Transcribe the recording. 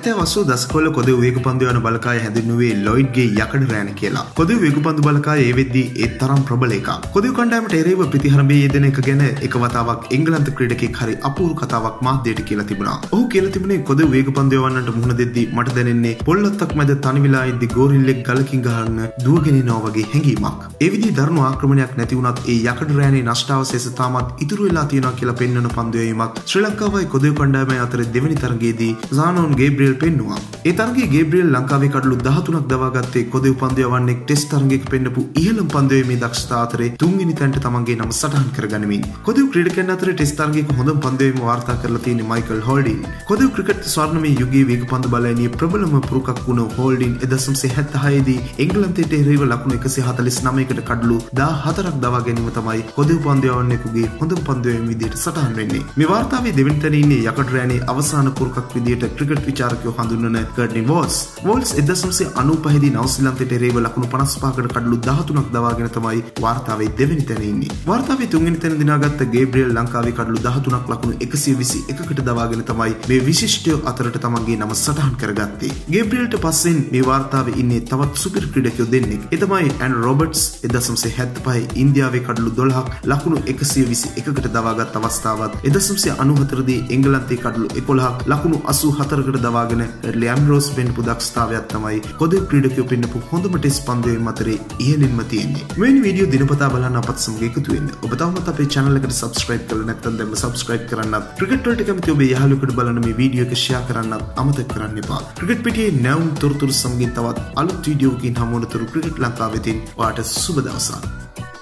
70 දශකවල කොදෙව් වේගපන්දු යන බලකාය හැඳින්වුවේ ලොයිඩ්ගේ යකඩ රෑන කියලා. කොදෙව් වේගපන්දු බලකාය ඒ වෙද්දී ඒ තරම් ප්‍රබල එකක්. කොදෙව් කණ්ඩායමට එරෙහිව ප්‍රතිහරඹයේ යෙදෙන එක ගැන එක වතාවක් එංගලන්ත ක්‍රීඩකෙක් හරි අපූර්ව කතාවක් මාධ්‍යයට කියලා තිබුණා. ඔහු කියලා තිබුණේ කොදෙව් වේගපන්දු යවන්නට මුහුණ දෙද්දී මට දැනෙන්නේ පොල්ලත්තක් මැද තනි වෙලා ඉද්දි ගෝරිල්ලෙක් ගලකින් ගහන්න දුවගෙන යනවා වගේ හැඟීමක්. ඒ විදිහේ දරුණු ආක්‍රමණයක් නැති වුණත් ඒ යකඩ රෑනේ නෂ්ටාවශේෂ තාමත් ඉතුරු වෙලා තියෙනවා කියලා පෙන්වන පන්දු යැවීමක් ශ්‍රී ලංකාවයි කොදෙව් කණ්ඩායමයි අතර දෙවනි තරගයේදී ઝානෝන් ගේබ්‍රියල් පෙන්නුවා. ඒ තරගයේ ගේබ්‍රියල් ලංකාවේ කඩලු 13ක් දවාගත්තේ කොදෙව් පන්දු යවන්නෙක් ටෙස්ට් තරගයක පෙන්නපු ඉහළම පන්දු යැවීමේ දක්ෂතාව අතරේ තුන්වෙනි තැනට තමන්ගේ නම සටහන් කරගනිමින් කොදෙව් ක්‍රීඩකයන් අතර ටෙස්ට් තරගයක හොඳම පන්දු යැවීම වාර්තා කරලා තියෙන මයිකල් හෝල්ඩින්. කොදෙව් ක්‍රිකට් ස්වර්ණමය යුගයේ වේගපන්දු බලයනිය ප්‍රබලම පුරුකක් වුණ හෝල්ඩින් 1976 දී එංගලන්තයට එරෙහිව ලකුණු 149කට කඩලු 14ක් දවා ගැනීම තමයි කොදෙව් පන්දු යවන්නෙකුගේ හොඳම පන්දු යැවීම විදිහට සටහන් වෙන්නේ. මේ වාර්තාවේ දෙවෙනි තැන ඉන්නේ යකඩ රෑනේ අවසාන පුරුකක් විදිහට ක්‍රිකට් විචාරකයෝ හඳුන්වන කර්ටනි වෝල්ස්. වෝල්ස් 1995 දී නවුසීලන්තයට එරෙහිව ලකුණු 55කට කඩලු 13ක් දවාගෙන තමයි වාර්තාවේ දෙවෙනි තැන ඉන්නේ. වාර්තාවේ තුන්වෙනි තැන දිනාගත්ත ගේබ්‍රියල් ලංකාවේ කඩලු 13ක් ලකුණු 121කට දවාගෙන තමයි මේ විශිෂ්ටයෝ අතරට තමන්ගේ නම සටහන් කරගත්තේ. ගේබ්‍රියල්ට පස්සෙන් මේ වාර්තාවේ ඉන්නේ තවත් සුපිරි ක්‍රීඩකයෝ දෙන්නෙක්. ඒ තමයි ඇන් රොබර්ට්ස් 1975 ඉන්දියාවේ කඩලු 12ක් ලකුණු 121කට දවාගත් අවස්ථාවත් 1994 දී එංගලන්තයේ කඩලු 11ක් ලකුණු 84කට දවාගෙන ලැම්රෝස් පෙන්පු දක්ෂතාවයක් තමයි කොදෙව් ක්‍රීඩකයෝ පෙන්නපු හොඳම ටෙස්ට් පන්දු යැවීම අතරේ ඉහළින්ම තියෙන්නේ. මෙවැනි වීඩියෝ දිනපතා බලන්න අපත් සමග එකතු වෙන්න. ඔබ තවමත් අපේ channel එකට subscribe කරලා නැත්නම් දැන්ම subscribe කරන්නත්. ක්‍රිකට් වලට කැමති ඔබේ යාළුවෙකුට බලන්න මේ වීඩියෝ එක share කරන්නත් අමතක කරන්න එපා. ක්‍රිකට් පිටියේ නැවුම් තොරතුරු සමගින් තවත් අලුත් වීඩියෝකින් හමු වනතුරු ක්‍රිකට් ලංකාවෙතින් ඔයාට සුබ දවසක්.